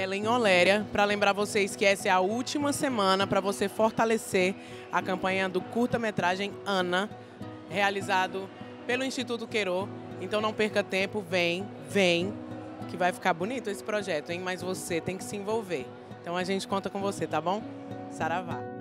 Amarela em Oléria, para lembrar vocês que essa é a última semana para você fortalecer a campanha do curta-metragem Ana, realizado pelo Instituto Queiro. Então não perca tempo, vem, que vai ficar bonito esse projeto, hein? Mas você tem que se envolver. Então a gente conta com você, tá bom? Saravá!